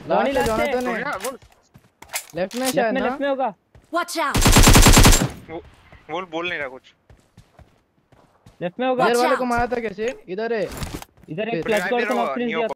Last last Jonathan है left में शायद ना। लेफ्ट में होगा। Watch out! वो बोल नहीं रहा कुछ। लेफ्ट में होगा। इधर Watch वाले को out! मारा था कैसे? इधर है इधर एक फिर फ्लैश मैं कॉर्ड भी को रहा नॉक हूँ, फिनिश दिया।